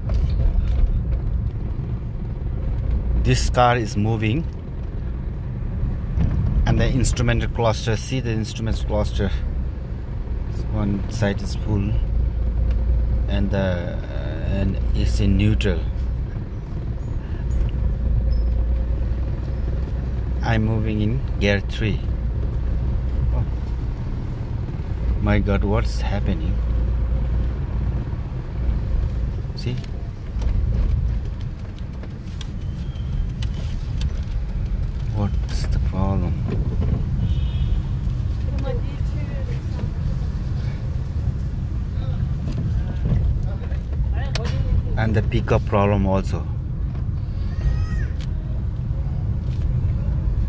This car is moving, and the instrumental cluster, see the instrument cluster, one side is full and it's in neutral. I'm moving in gear 3. Oh my god, what's happening? See? What's the problem? And the pickup problem also.